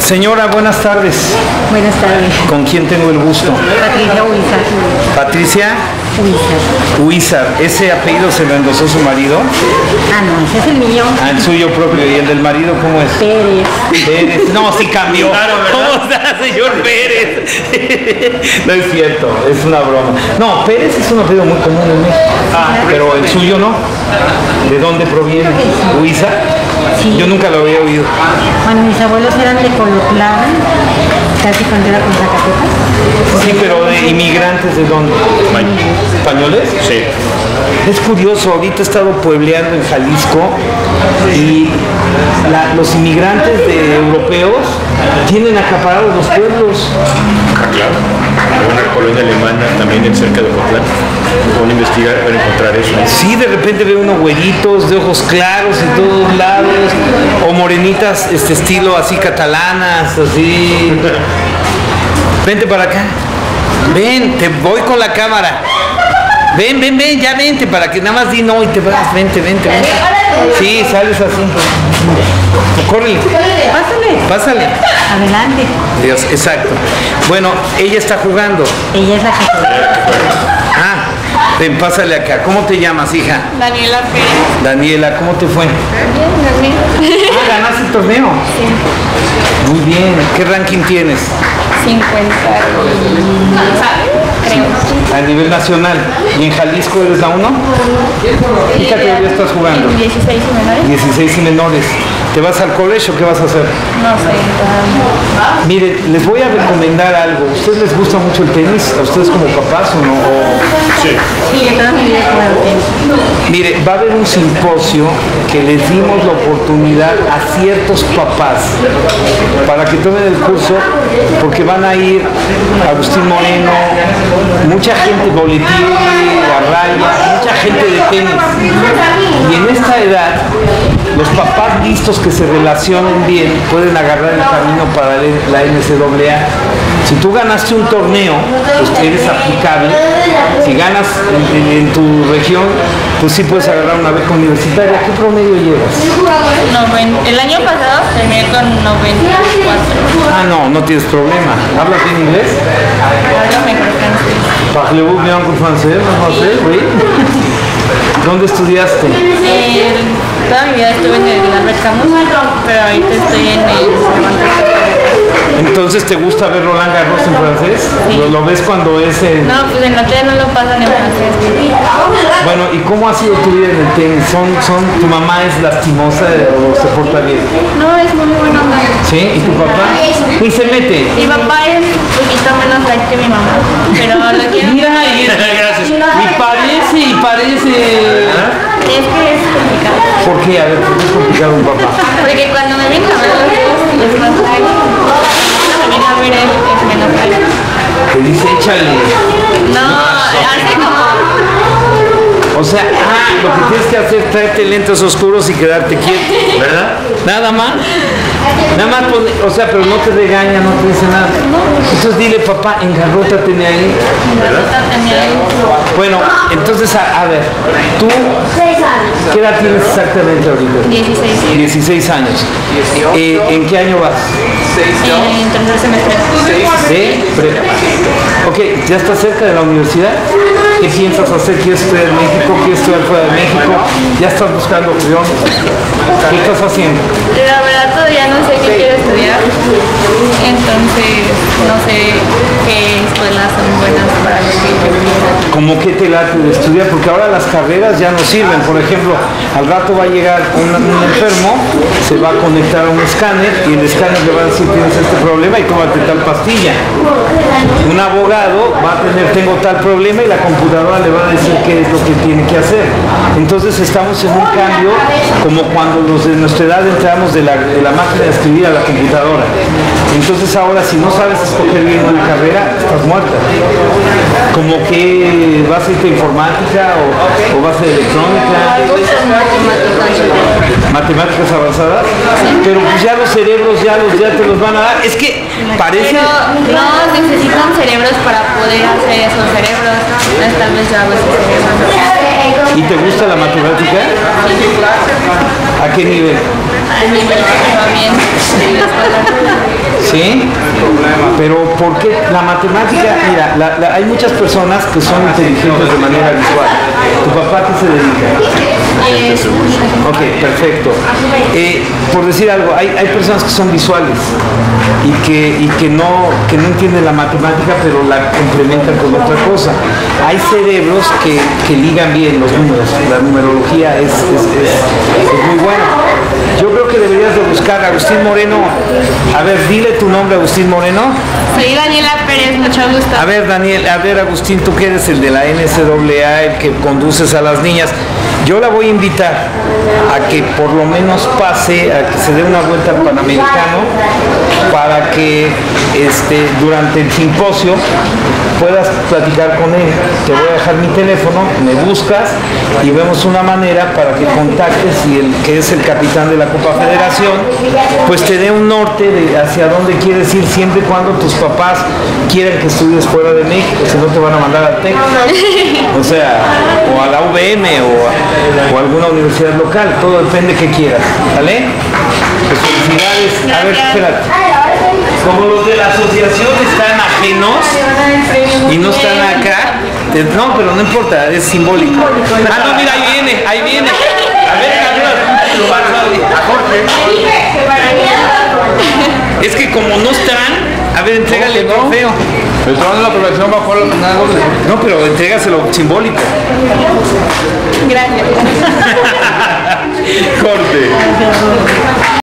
Señora, buenas tardes. Buenas tardes. ¿Con quién tengo el gusto? Patricia Huizar. Patricia Huizar. ¿Ese apellido se lo endosó su marido? Ah, no, ese es el mío. Ah, el suyo propio. ¿Y el del marido cómo es? Pérez. Pérez. No, sí cambió. Claro, ¿cómo está, señor Pérez? No es cierto, es una broma. No, Pérez es un apellido muy común en México. Pero el suyo no. ¿De dónde proviene? ¿Huizar? Sí. Yo nunca lo había oído. Bueno, mis abuelos eran de Colotlán, casi frontera con Zacatecas. Sí, pero de inmigrantes ¿de dónde? ¿Españoles? Sí. Es curioso, ahorita he estado puebleando en Jalisco y los inmigrantes europeos tienen acaparados los pueblos. Claro. Una colonia alemana también cerca de Ocotlán. Van a investigar para encontrar eso. Sí, de repente veo unos güeritos de ojos claros en todos lados, o morenitas, estilo así catalanas, así. Vente para acá. Ven, te voy con la cámara. Ven, ya vente, para que nada más di no y te vas. Vente. Sí, sales así. Córrele. Pásale. Adelante. Dios, exacto. Bueno, ella está jugando. Ella es la que Ven, pásale acá. ¿Cómo te llamas, hija? Daniela Pérez. Daniela, ¿cómo te fue? Bien, gané. ¿Ganaste el torneo? Sí. Muy bien. ¿Qué ranking tienes? 50 creo. A nivel nacional. ¿Y en Jalisco eres la 1? ¿Qué categoría estás jugando? 16 y menores. 16 y menores. ¿Te vas al colegio o qué vas a hacer? No sé. Mire, les voy a recomendar algo. ¿A ustedes les gusta mucho el tenis? ¿A ustedes como papás o no? Sí. Sí, yo toda mi vida he jugado tenis. Mire, va a haber un simposio que les dimos la oportunidad a ciertos papás para que tomen el curso, porque van a ir Agustín Moreno, mucha gente, Boletier, Arraya, mucha gente de tenis. Y en esta edad, los papás listos que se relacionen bien pueden agarrar el camino para la NCAA. Si tú ganaste un torneo, pues eres aplicable. Si ganas en tu región, pues sí puedes agarrar una beca universitaria. ¿Qué promedio llevas? El año pasado terminé con 94. Ah, no tienes problema. ¿Hablas bien inglés? Hablo mejor francés. Parlez-vous bien en francés? Oui. ¿Dónde estudiaste? Toda mi vida estuve en el Albert Camus, pero ahorita estoy en el Cervantes. Entonces, ¿te gusta ver Roland Garros en francés? Sí. ¿Lo ves cuando es en...? No, pues en la tele no lo pasan en francés. Bueno, ¿y cómo ha sido tu vida en el tenis? ¿Tu mamá es lastimosa o se porta bien? No, es muy bueno. ¿Sí? ¿Y tu papá? Ni se mete. Mi papá es un poquito menos light que mi mamá, pero lo quiero. Mira, Gracias. y parece... Es que es complicado. ¿Por qué? A ver, ¿por qué es complicado un papá? Porque cuando me vienen a ver los dos, es más light. Cuando me vienen a ver es menos light. Te dice, échale. No, hace como. O sea, lo que tienes que hacer es traerte lentes oscuros y quedarte quieto, ¿verdad? Nada más. Nada más, o sea, pero no te regaña, no te dice nada. Entonces dile, papá, engarrótate ahí. Bueno, entonces, a ver, tú, ¿qué edad tienes exactamente ahorita? 16. 16 años. ¿En qué año vas? En tercer semestre. ¿De prepa? Ok, ¿ya estás cerca de la universidad? ¿Qué piensas hacer? ¿Quieres estudiar en México? ¿Quieres estudiar fuera de México? ¿Ya estás buscando opción? ¿Qué estás haciendo? La verdad todavía no sé qué quiero estudiar, entonces no sé qué escuelas son buenas para lo que yo quiero. ¿Cómo que te late de estudiar? Porque ahora las carreras ya no sirven. Por ejemplo, al rato va a llegar un enfermo, se va a conectar a un escáner y el escáner le va a decir tienes este problema y tómate tal pastilla. Un abogado va a tener tengo tal problema y la computadora le va a decir qué es lo que tiene que hacer. Entonces estamos en un cambio como cuando los de nuestra edad entramos de la máquina de escribir a la computadora. Entonces ahora si no sabes escoger bien una carrera, estás muerta. Como que vas a irte a informática o vas a electrónica. Matemáticas avanzadas. Pero pues ya los cerebros ya te los van a dar. Es que parece... Pero no necesitan cerebros para poder hacer esos cerebros. Entonces tal vez yo hago esos cerebros. ¿Y te gusta la matemática? ¿A qué nivel? A nivel que va bien. ¿Sí? Pero ¿por qué la matemática? Mira, hay muchas personas que son inteligentes de manera visual. ¿Tu papá qué se dedica? Ok, perfecto. Por decir algo, hay personas que son visuales y que no entienden la matemática, pero la complementan con otra cosa. Hay cerebros que ligan bien los números. La numerología es muy buena. Yo creo que deberías de buscar a Agustín Moreno. A ver, dile tu nombre, Agustín Moreno. Soy Daniela Pérez, mucho gusto. A ver, Agustín, tú que eres el de la NCAA, el que conduces a las niñas, yo la voy a invitar a que por lo menos pase, a que se dé una vuelta al Panamericano, para que durante el simposio puedas platicar con él. Te voy a dejar mi teléfono, me buscas y vemos una manera para que contactes y el que es el capitán de la Copa Federación, pues te dé un norte de hacia dónde quieres ir, siempre y cuando tus papás quieran que estudies fuera de México, si no te van a mandar al TEC, o sea, o a la UVM o a alguna universidad local, todo depende que quieras, ¿vale? Pues felicidades. A ver, espérate. Como los de la asociación están ajenos y no están acá, no, pero no importa, es simbólico. Ah, no, mira, ahí viene. A ver, a Jorge. Es que como no están, a ver, entrégale el trofeo. El trono de la aprobación bajó la final doble. No, pero entrégaselo simbólico. Gracias. Corte.